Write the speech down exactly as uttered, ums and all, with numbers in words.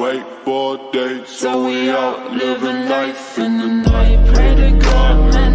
wait for day, so we out living life in the night. Pray to God, man.